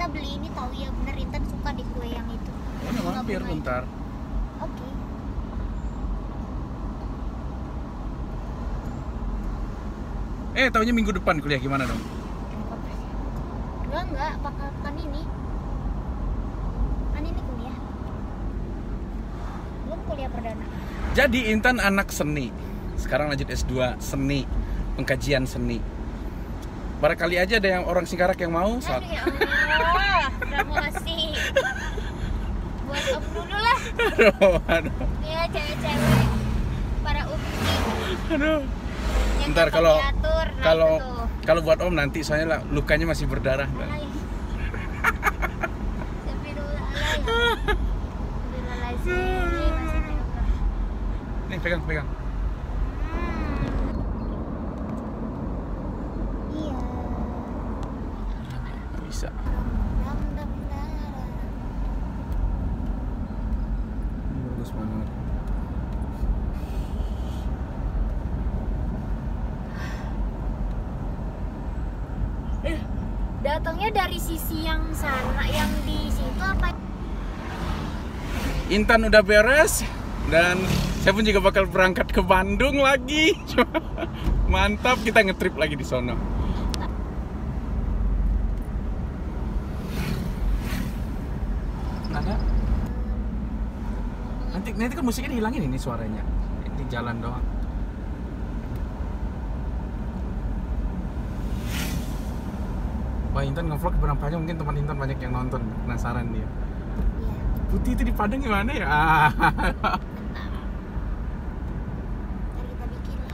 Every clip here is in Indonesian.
kita beli ini tahu ya, bener Intan suka di kue yang itu. Ini mampir bentar. Oke. Taunya minggu depan kuliah gimana dong? Enggak, pekan ini. Kan ini kuliah. Belum kuliah perdana. Jadi Intan anak seni. Sekarang lanjut S2 seni, pengkajian seni. Barangkali aja ada yang orang Singkarak yang mau. Aduh ya Allah, promosi. Buat om dulu lah. Aduh. Ya cewek-cewek para upsi. Aduh. Yang Ntar gampang kalau diatur, nah kalau itu tuh. kalau buat om nanti soalnya lukanya masih berdarah. Alay. Astagfirullah, alay. Astagfirullahaladzim, astagfirullah. Nih pegang. Iya. Nggak bisa. Dam, dam, dara. Ini bagus banget. Datangnya dari sisi yang sana, yang di situ apa? Intan udah beres dan saya pun juga bakal berangkat ke Bandung lagi. Mantap, kita ngetrip lagi di sono. Ada? Nanti kan musiknya dihilangin ini suaranya. Di jalan doang. Wah, Intan ngevlog Padang Panjang, mungkin teman Intan banyak yang nonton, penasaran dia. Iya. Putih itu di Padang gimana ya? Mantap. Ntar kita bikin lah.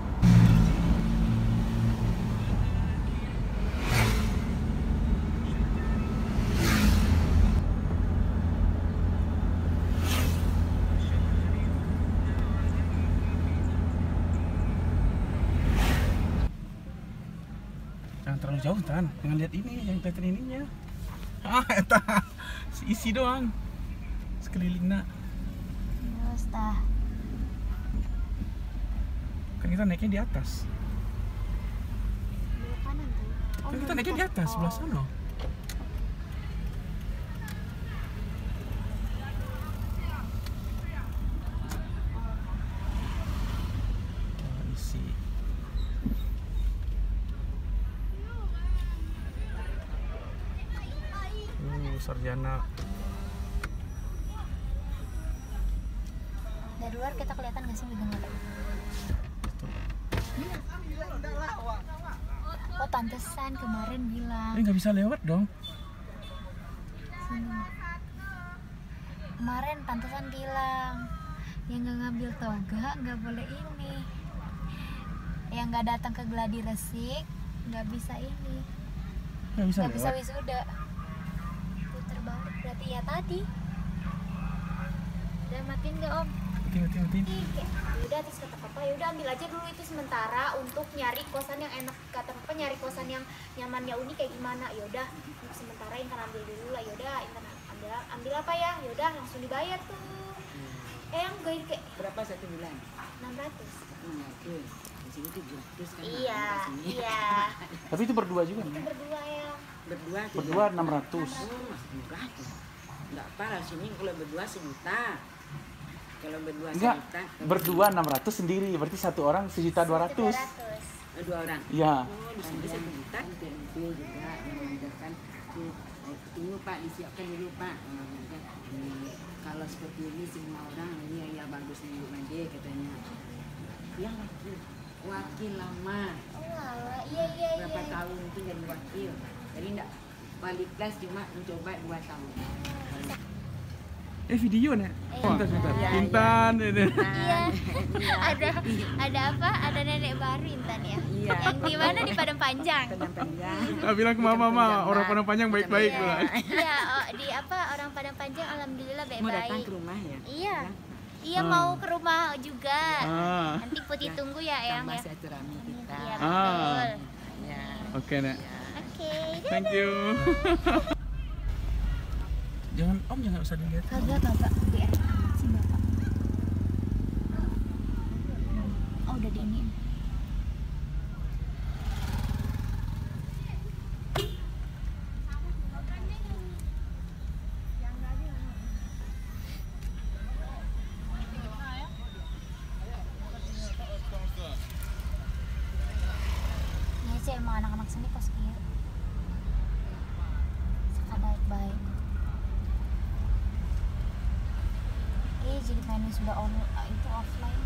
Jangan terlalu jauh, Tan. Jangan lihat ini, yang kelihatan ininya. Eta isi doang. Sekelilingnya. Terus tah. Kan kita naiknya di atas. Belok kanan tuh. Kan kita naiknya di atas, sebelah sana. Isi. Sarjana. Dari luar kita kelihatan nggak sih bidang Oh pantesan kemarin bilang. Nggak bisa lewat dong. Sini. Kemarin pantesan bilang yang nggak ngambil toga nggak boleh ini. Yang nggak datang ke gladi resik nggak bisa ini. Nggak bisa Nggak bisa lewat. wisuda. Puter balik berarti ya tadi. Udah matiin nggak om? Matiin. Udah terus kata papa ya udah ambil aja dulu itu sementara untuk nyari kosan yang enak, kata papa nyari kosan yang nyaman ya Uni kayak gimana. Ya udah sementara Intan ambil dulu lah. Ya udah Intan ambil apa ya? Ya udah langsung dibayar tuh. Yang gue kayak Berapa satu bulan? 600. Oke. Di sini 700 kan. Iya, iya. Tapi itu berdua juga Itu nih. berdua ya. Berdua. Berdua 600. Oh, masih murah tuh. Enggak apa lah sini kalau berdua 1 juta. Kalau berdua 1 Enggak, juta. berdua 600 sendiri, berarti satu orang 1.200.000. 200. 2 orang. Iya. Oh, di sini 1 juta. TNP juga mengajarkan tunggu Pak, disiapkan dulu Pak. Kalau seperti ini semua orang ini ya bagus nih Bu Made katanya. Yang wakil lama. Oh alah, iya. Berapa tahun itu jadi wakil. Jadi enggak balik kelas cuma mencoba 2 tahun. Video nih. Bentar. Iya, Intan. Iya. Ada apa? Ada nenek baru Intan ya. Iya. Yang di mana di Padang Panjang. Padang Panjang. Bilang ke mama, orang Padang Panjang baik-baik Iya, bilang. iya, di apa orang Padang Panjang alhamdulillah Mau datang baik-baik. ke rumah ya? Iya. Iya mau ke rumah juga. Ah. Nanti Putih tunggu ya Eyang Tambah ya. silaturahmi kita. Iya Ah. betul. Ya. Oke, Nek. Oke. Thank you. jangan usah dilihat. Kagak biar si bapak. Oh udah dingin. sih emang anak-anak sini kos kieu. Baik-baik. Jadi mainnya sudah itu offline.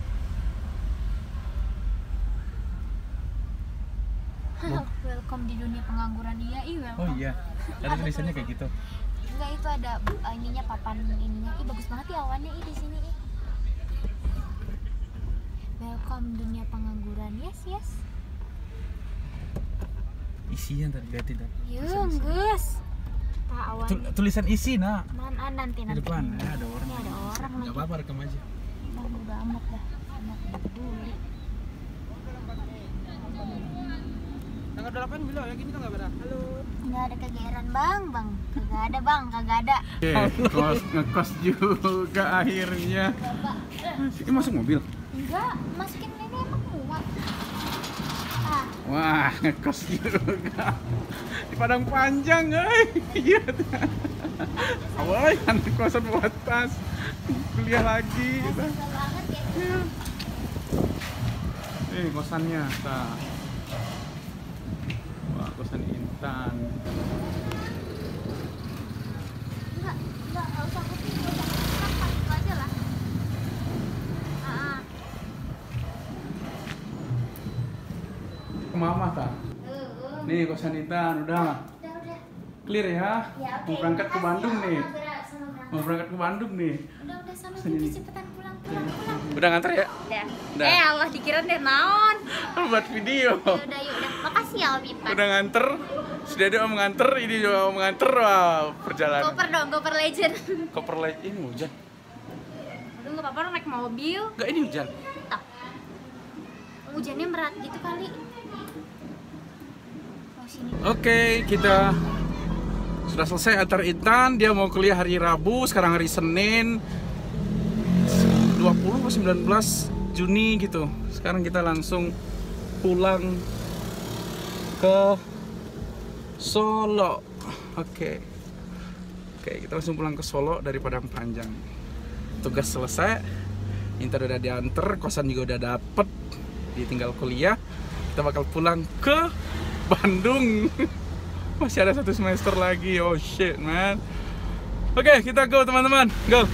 Welcome di dunia pengangguran. Iya, welcome. Oh iya, ada tulisannya kayak gitu. Enggak, itu ada ininya, papan ininya. Bagus banget ya awannya di sini. Welcome dunia pengangguran. Yes. Isinya tadi lihat tidak? Iya, guys. Awan. Tulisan isi, nak. Mana nanti. Di depan, ada orang. Ini ada orang lagi. Gak apa-apa, rekam aja. Udah amat dah. Amat peduli. Tanggal 8 bila ya gini tuh nggak berapa. Halo. Nggak ada kegeeran bang. Kagak ada bang, kagak ada. Ngekos juga akhirnya. Ini masuk mobil? Enggak, masukin ini emang muat. Wah, ngekos juga di Padang Panjang, iya. Awalnya kan kosan buat pas kuliah lagi kita. Banget ya. Nih kosannya, nah. Wah, kosan Intan. Enggak usah kopi, enggak usah itu aja lah. Ke mama tak? Nih kosan Intan, udah. Clear ya? Mau berangkat ke Bandung nih. Mau berangkat ke Bandung nih. Udah sama Bibi, cepetan pulang. Udah nganter ya? Udah. Allah dikira deh naon. Buat video. Udah. Makasih ya Om Ipan. Udah nganter. Sudah dia mau nganter, ini juga mau nganter. Wah, perjalanan. Koper legend. Koper legend. Ini hujan. Aduh, enggak apa-apa naik mobil. Enggak, ini hujan. Tak. Hujannya berat gitu kali. Oke, kita sudah selesai antar Intan. Dia mau kuliah hari Rabu, sekarang hari Senin 20 atau 19 Juni gitu. Sekarang kita langsung pulang ke Solo. Oke, kita langsung pulang ke Solo dari Padang Panjang. Tugas selesai, Intan udah diantar, kosan juga udah dapet. Dia tinggal kuliah. Kita bakal pulang ke Bandung. Masih ada 1 semester lagi. Oh shit man. Oke, kita go teman-teman. Go.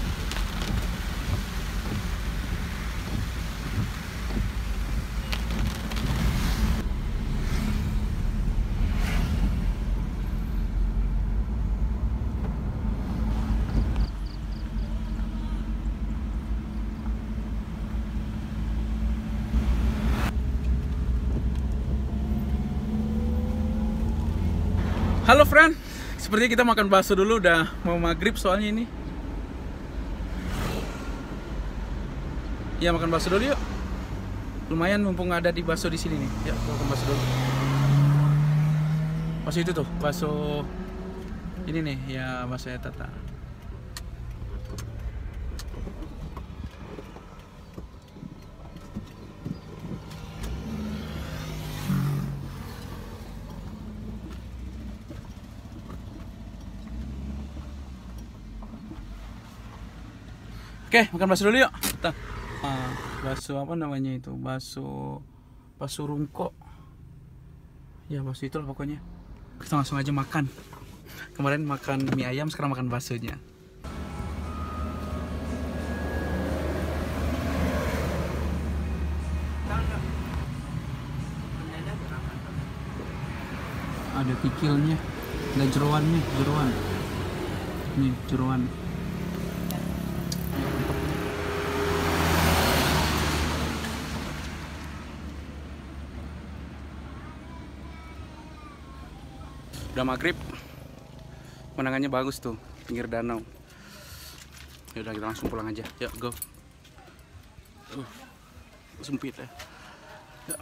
Halo friend, sepertinya kita makan bakso dulu, udah mau maghrib soalnya ini. Ya makan bakso dulu yuk. Lumayan mumpung ada di bakso di sini nih. Ya makan bakso dulu. Bakso itu tuh, bakso ini nih ya, bakso ya Tata. Oke, makan bakso dulu yuk. Bakso apa namanya itu? Bakso rungko. Ya, bakso itulah pokoknya. Kita langsung aja makan. Kemarin makan mie ayam, sekarang makan baksonya. Ada pikilnya, ada jeroannya, jeroan. Nih, jeroan. Udah maghrib, pemandangannya bagus tuh, pinggir danau. Ya udah kita langsung pulang aja. Yuk, go. Sempit ya. Ya.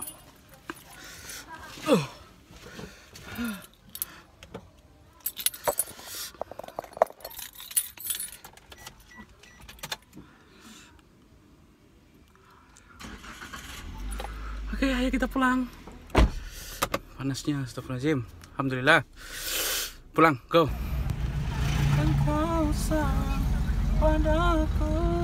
Oke, ayo kita pulang. Panasnya, astagfirullahaladzim. Alhamdulillah. Pulang, go. Engkau sayang padaku.